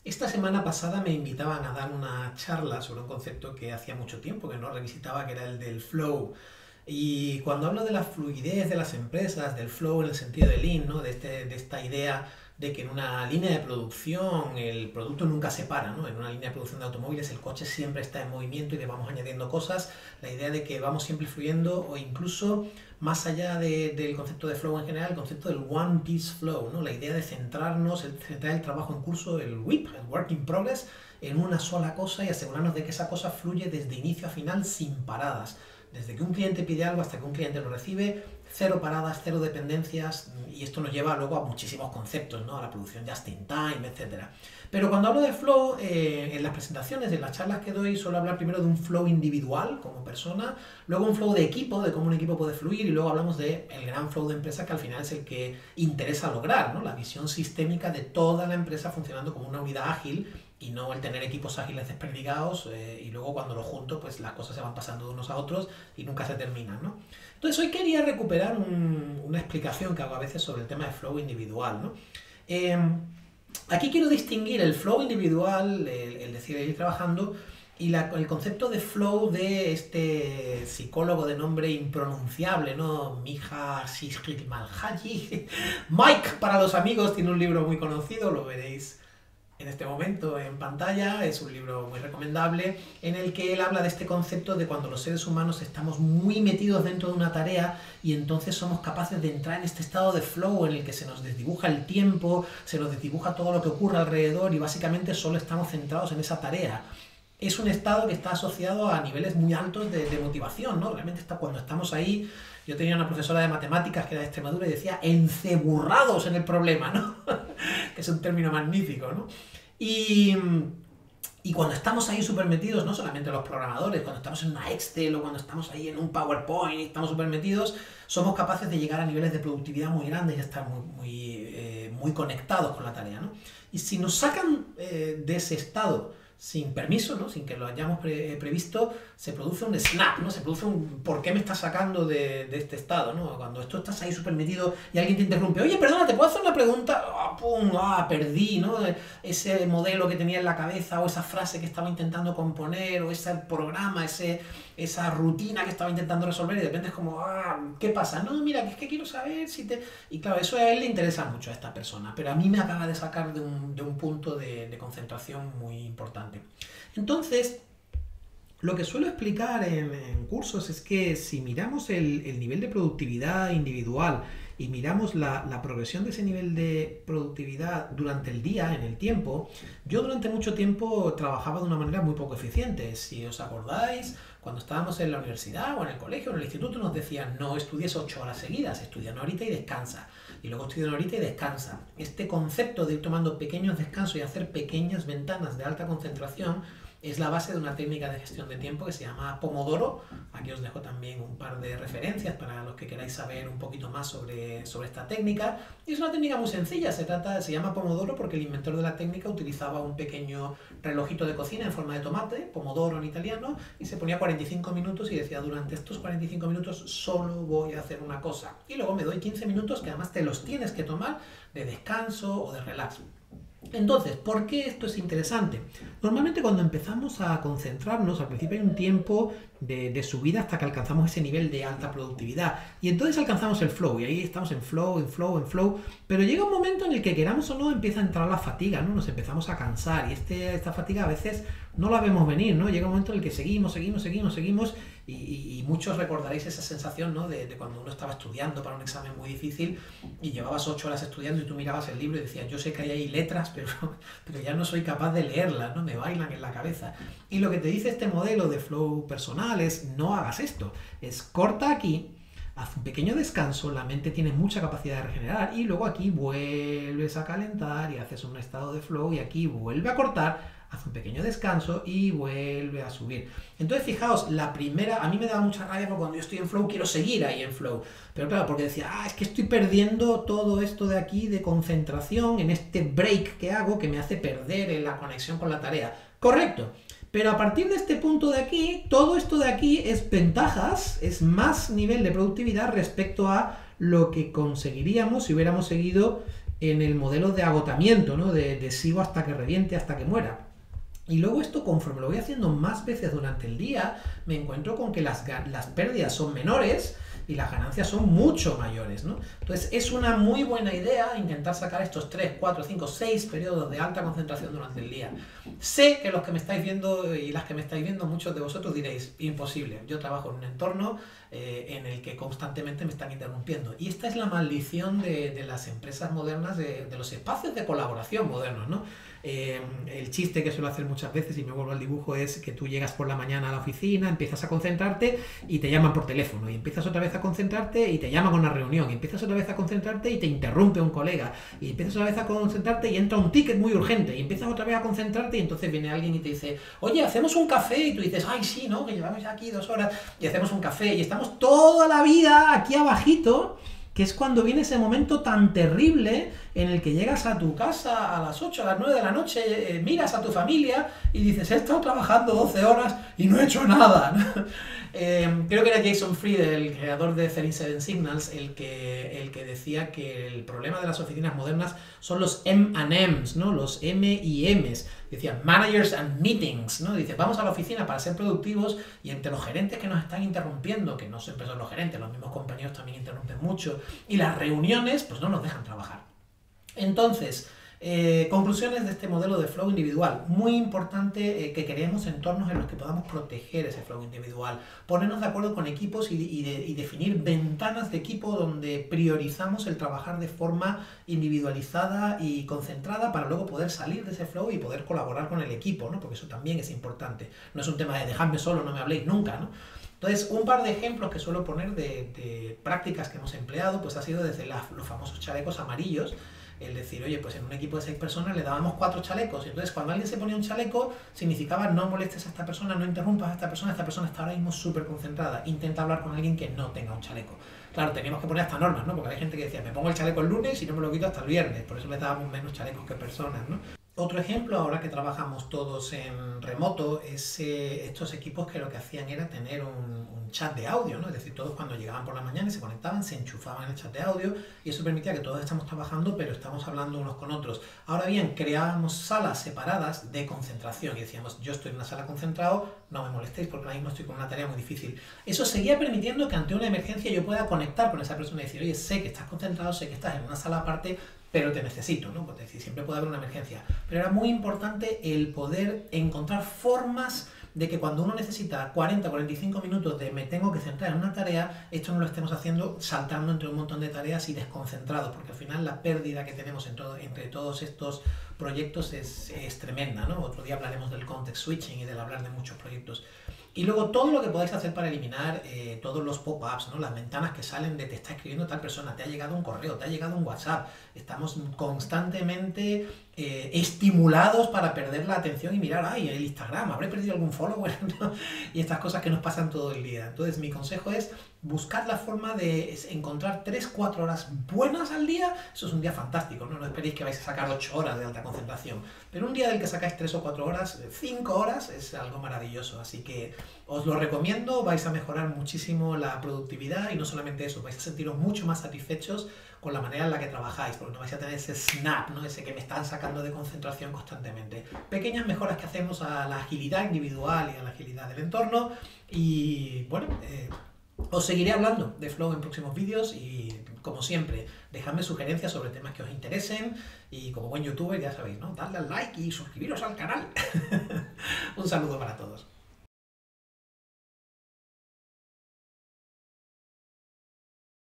Esta semana pasada me invitaban a dar una charla sobre un concepto que hacía mucho tiempo que no revisitaba, que era el del flow. Y cuando hablo de la fluidez de las empresas, del flow en el sentido de lean, ¿no? De esta idea de que en una línea de producción el producto nunca se para, ¿no? En una línea de producción de automóviles el coche siempre está en movimiento y le vamos añadiendo cosas, la idea de que vamos siempre fluyendo, o incluso más allá del concepto de flow en general, el concepto del one piece flow, ¿no? La idea de centrarnos, centrar el trabajo en curso, el WIP, el Work in Progress, en una sola cosa y asegurarnos de que esa cosa fluye desde inicio a final sin paradas. Desde que un cliente pide algo hasta que un cliente lo recibe, cero paradas, cero dependencias, y esto nos lleva luego a muchísimos conceptos, ¿no? A la producción just in time, etcétera. Pero cuando hablo de flow, en las presentaciones, en las charlas que doy, suelo hablar primero de un flow individual como persona, luego un flow de equipo, de cómo un equipo puede fluir, y luego hablamos del gran flow de empresa, que al final es el que interesa lograr, ¿no? La visión sistémica de toda la empresa funcionando como una unidad ágil, y no el tener equipos ágiles desperdigados y luego cuando lo junto pues las cosas se van pasando de unos a otros y nunca se terminan, ¿no? Entonces hoy quería recuperar una explicación que hago a veces sobre el tema de flow individual, ¿no? Aquí quiero distinguir el flow individual, el decir, ir trabajando, y el concepto de flow de este psicólogo de nombre impronunciable, ¿no? Miha Csikszentmihalyi. Mike, para los amigos, tiene un libro muy conocido, lo veréis en este momento en pantalla, es un libro muy recomendable, en el que él habla de este concepto de cuando los seres humanos estamos muy metidos dentro de una tarea y entonces somos capaces de entrar en este estado de flow en el que se nos desdibuja el tiempo, se nos desdibuja todo lo que ocurre alrededor y básicamente solo estamos centrados en esa tarea. Es un estado que está asociado a niveles muy altos de motivación, ¿no? Realmente cuando estamos ahí. Yo tenía una profesora de matemáticas que era de Extremadura y decía enceburrados en el problema, ¿no? Que es un término magnífico, ¿no? Y cuando estamos ahí súper metidos, no solamente los programadores, cuando estamos en una Excel o cuando estamos ahí en un PowerPoint y estamos súper metidos, somos capaces de llegar a niveles de productividad muy grandes y estar muy conectados con la tarea, ¿no? Y si nos sacan de ese estado sin permiso, ¿no? Sin que lo hayamos previsto, se produce un snap, ¿no? Se produce un ¿por qué me estás sacando de este estado, ¿no? Cuando tú estás ahí súper metido y alguien te interrumpe, oye, perdona, ¿te puedo hacer una pregunta? ¡Pum! Perdí, ¿no? Ese modelo que tenía en la cabeza o esa frase que estaba intentando componer o ese programa, esa rutina que estaba intentando resolver y de repente es como, ¿qué pasa? No, mira, es que quiero saber si te... Y claro, eso a él le interesa mucho a esta persona, pero a mí me acaba de sacar de un punto de concentración muy importante. Entonces, lo que suelo explicar en cursos es que si miramos el nivel de productividad individual y miramos la progresión de ese nivel de productividad durante el día, en el tiempo, yo durante mucho tiempo trabajaba de una manera muy poco eficiente. Si os acordáis, cuando estábamos en la universidad o en el colegio o en el instituto nos decían no estudies 8 horas seguidas, estudia una horita y descansa. Y luego estudia una horita y descansa. Este concepto de ir tomando pequeños descansos y hacer pequeñas ventanas de alta concentración es la base de una técnica de gestión de tiempo que se llama Pomodoro. Aquí os dejo también un par de referencias para los que queráis saber un poquito más sobre esta técnica. Y es una técnica muy sencilla, se llama Pomodoro porque el inventor de la técnica utilizaba un pequeño relojito de cocina en forma de tomate, Pomodoro en italiano, y se ponía 45 minutos y decía durante estos 45 minutos solo voy a hacer una cosa. Y luego me doy 15 minutos que además te los tienes que tomar de descanso o de relax. Entonces, ¿por qué esto es interesante? Normalmente cuando empezamos a concentrarnos, al principio hay un tiempo de subida hasta que alcanzamos ese nivel de alta productividad y entonces alcanzamos el flow y ahí estamos en flow, pero llega un momento en el que queramos o no empieza a entrar la fatiga, ¿no? Nos empezamos a cansar y esta fatiga a veces no la vemos venir, ¿no? Llega un momento en el que seguimos y muchos recordaréis esa sensación, ¿no? de cuando uno estaba estudiando para un examen muy difícil y llevabas 8 horas estudiando y tú mirabas el libro y decías, yo sé que hay ahí letras, pero ya no soy capaz de leerlas, ¿no? Me bailan en la cabeza. Y lo que te dice este modelo de flow personal es no hagas esto, es corta aquí, haz un pequeño descanso, la mente tiene mucha capacidad de regenerar y luego aquí vuelves a calentar y haces un estado de flow y aquí vuelve a cortar, haz un pequeño descanso y vuelve a subir. Entonces fijaos, la primera, a mí me daba mucha rabia porque cuando yo estoy en flow quiero seguir ahí en flow, pero claro, porque decía, es que estoy perdiendo todo esto de aquí de concentración en este break que hago que me hace perder la conexión con la tarea. Correcto. Pero a partir de este punto de aquí, todo esto de aquí es ventajas, es más nivel de productividad respecto a lo que conseguiríamos si hubiéramos seguido en el modelo de agotamiento, ¿no? De sigo hasta que reviente, hasta que muera. Y luego esto, conforme lo voy haciendo más veces durante el día, me encuentro con que las pérdidas son menores y las ganancias son mucho mayores, ¿no? Entonces es una muy buena idea intentar sacar estos 3, 4, 5, 6 periodos de alta concentración durante el día. Sé que los que me estáis viendo y las que me estáis viendo, muchos de vosotros diréis, imposible, yo trabajo en un entorno en el que constantemente me están interrumpiendo. Y esta es la maldición de las empresas modernas, de los espacios de colaboración modernos, ¿no? El chiste que suelo hacer muchas veces, y me vuelvo al dibujo, es que tú llegas por la mañana a la oficina, empiezas a concentrarte y te llaman por teléfono, y empiezas otra vez a concentrarte y te llaman a una reunión, y empiezas otra vez a concentrarte y te interrumpe un colega, y empiezas otra vez a concentrarte y entra un ticket muy urgente, y empiezas otra vez a concentrarte y entonces viene alguien y te dice, oye, hacemos un café, y tú dices, ay sí, ¿no? Que llevamos ya aquí 2 horas y hacemos un café y estamos toda la vida aquí abajito, que es cuando viene ese momento tan terrible en el que llegas a tu casa a las 8, a las 9 de la noche, miras a tu familia y dices, he estado trabajando 12 horas y no he hecho nada. Creo que era Jason Fried, el creador de 37 Signals, el que decía que el problema de las oficinas modernas son los M&Ms, ¿no? Los M&Ms. Decía, managers and meetings, ¿no? Dice, vamos a la oficina para ser productivos y entre los gerentes que nos están interrumpiendo, que no siempre son los gerentes, los mismos compañeros también interrumpen mucho, y las reuniones, pues no nos dejan trabajar. Entonces, conclusiones de este modelo de flow individual. Muy importante que creemos entornos en los que podamos proteger ese flow individual, ponernos de acuerdo con equipos y definir ventanas de equipo donde priorizamos el trabajar de forma individualizada y concentrada para luego poder salir de ese flow y poder colaborar con el equipo, ¿no? Porque eso también es importante. No es un tema de dejadme solo, no me habléis nunca, ¿no? Entonces, un par de ejemplos que suelo poner de prácticas que hemos empleado, pues ha sido desde los famosos chalecos amarillos. El decir, oye, pues en un equipo de 6 personas le dábamos 4 chalecos. Y entonces cuando alguien se ponía un chaleco, significaba no molestes a esta persona, no interrumpas a esta persona está ahora mismo súper concentrada. Intenta hablar con alguien que no tenga un chaleco. Claro, teníamos que poner hasta normas, ¿no? Porque hay gente que decía, me pongo el chaleco el lunes y no me lo quito hasta el viernes. Por eso le dábamos menos chalecos que personas, ¿no? Otro ejemplo, ahora que trabajamos todos en remoto, es estos equipos que lo que hacían era tener un chat de audio, ¿no? Es decir, todos cuando llegaban por la mañana y se conectaban, se enchufaban en el chat de audio y eso permitía que todos estamos trabajando, pero estamos hablando unos con otros. Ahora bien, creábamos salas separadas de concentración y decíamos, yo estoy en una sala concentrado, no me molestéis porque ahora mismo estoy con una tarea muy difícil. Eso seguía permitiendo que ante una emergencia yo pueda conectar con esa persona y decir, oye, sé que estás concentrado, sé que estás en una sala aparte, pero te necesito, ¿no? Porque decir, siempre puede haber una emergencia. Pero era muy importante el poder encontrar formas de que cuando uno necesita 40, 45 minutos de me tengo que centrar en una tarea, esto no lo estemos haciendo saltando entre un montón de tareas y desconcentrados, porque al final la pérdida que tenemos entre todos estos proyectos es tremenda, ¿no? Otro día hablaremos del context switching y del hablar de muchos proyectos. Y luego todo lo que podáis hacer para eliminar todos los pop-ups, ¿no? Las ventanas que salen de te está escribiendo tal persona, te ha llegado un correo, te ha llegado un WhatsApp. Estamos constantemente estimulados para perder la atención y mirar, ay, el Instagram, ¿habré perdido algún follower? ¿No? Y estas cosas que nos pasan todo el día. Entonces mi consejo es buscar la forma de encontrar 3-4 horas buenas al día. Eso es un día fantástico, ¿no? No esperéis que vais a sacar 8 horas de alta concentración. Pero un día del que sacáis 3 o 4 horas, 5 horas, es algo maravilloso. Así que os lo recomiendo, vais a mejorar muchísimo la productividad y no solamente eso, vais a sentiros mucho más satisfechos con la manera en la que trabajáis, porque no vais a tener ese snap, ¿no? Ese que me están sacando de concentración constantemente. Pequeñas mejoras que hacemos a la agilidad individual y a la agilidad del entorno. Y bueno, os seguiré hablando de Flow en próximos vídeos y, como siempre, dejadme sugerencias sobre temas que os interesen y, como buen youtuber, ya sabéis, ¿no? Dadle al like y suscribiros al canal. Un saludo para todos.